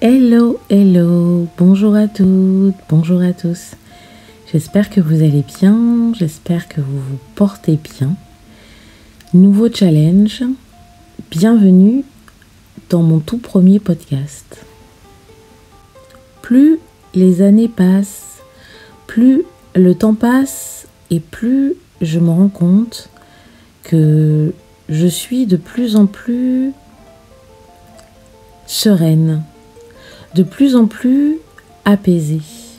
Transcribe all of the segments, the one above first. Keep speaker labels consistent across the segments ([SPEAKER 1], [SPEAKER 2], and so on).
[SPEAKER 1] Hello, hello, bonjour à toutes, bonjour à tous. J'espère que vous allez bien, j'espère que vous vous portez bien. Nouveau challenge, bienvenue dans mon tout premier podcast. Plus les années passent, plus le temps passe et plus je me rends compte que je suis de plus en plus sereine, de plus en plus apaisée.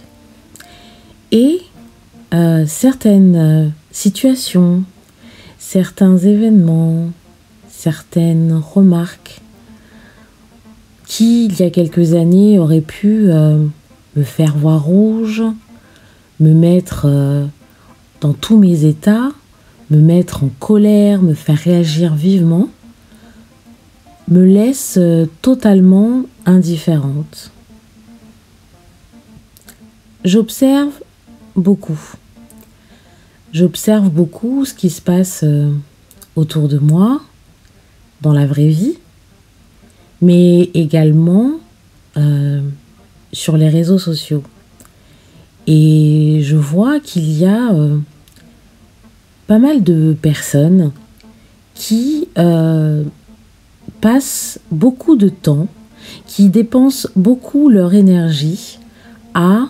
[SPEAKER 1] Et certaines situations, certains événements, certaines remarques qui, il y a quelques années, auraient pu me faire voir rouge, me mettre dans tous mes états, me mettre en colère, me faire réagir vivement, me laissent totalement indifférente. J'observe beaucoup. J'observe beaucoup ce qui se passe autour de moi, dans la vraie vie, mais également sur les réseaux sociaux. Et je vois qu'il y a pas mal de personnes qui passent beaucoup de temps, qui dépensent beaucoup leur énergie à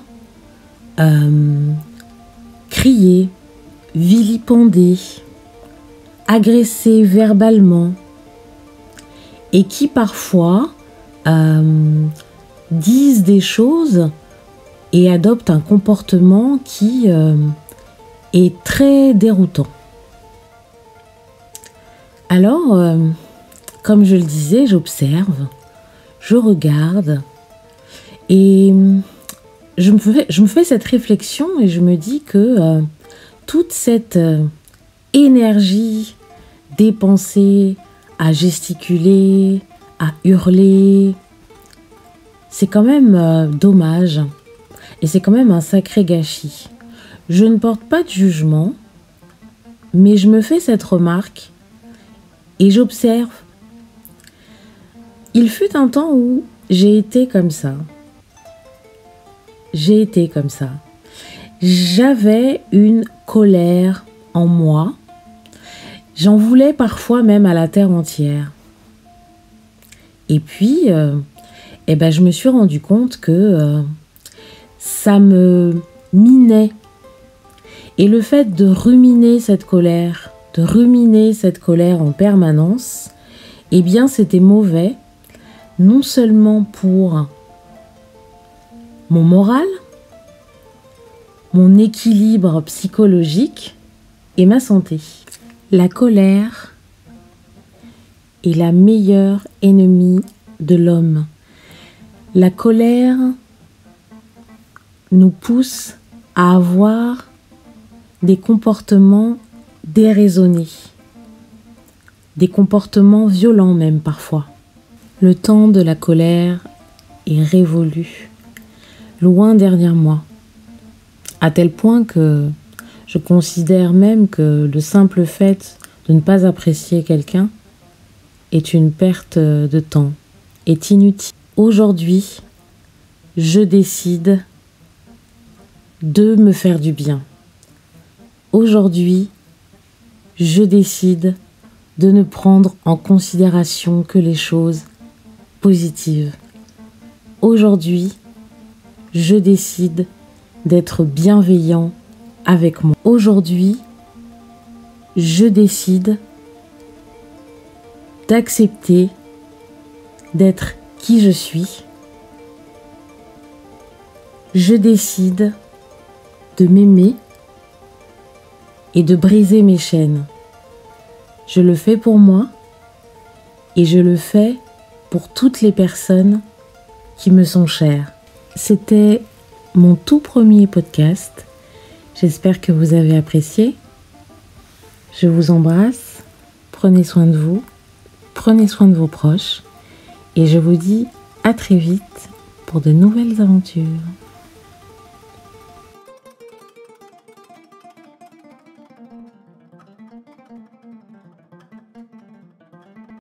[SPEAKER 1] crier, vilipender, agresser verbalement et qui parfois disent des choses et adoptent un comportement qui est très déroutant. Alors, comme je le disais, j'observe, je regarde et je me fais cette réflexion et je me dis que toute cette énergie dépensée à gesticuler, à hurler, c'est quand même dommage et c'est quand même un sacré gâchis. Je ne porte pas de jugement, mais je me fais cette remarque et j'observe. Il fut un temps où j'ai été comme ça. J'avais une colère en moi. J'en voulais parfois même à la terre entière. Et puis, je me suis rendu compte que ça me minait. Et le fait de ruminer cette colère en permanence, c'était mauvais. Non seulement pour mon moral, mon équilibre psychologique et ma santé. La colère est la meilleure ennemie de l'homme. La colère nous pousse à avoir des comportements déraisonnés, des comportements violents même parfois. Le temps de la colère est révolu, loin derrière moi, à tel point que je considère même que le simple fait de ne pas apprécier quelqu'un est une perte de temps, est inutile. Aujourd'hui, je décide de me faire du bien. Aujourd'hui, je décide de ne prendre en considération que les choses positives. Aujourd'hui, je décide d'être bienveillant avec moi. Aujourd'hui, je décide d'accepter d'être qui je suis. Je décide de m'aimer et de briser mes chaînes. Je le fais pour moi et je le fais pour toutes les personnes qui me sont chères. C'était mon tout premier podcast. J'espère que vous avez apprécié. Je vous embrasse. Prenez soin de vous. Prenez soin de vos proches. Et je vous dis à très vite pour de nouvelles aventures.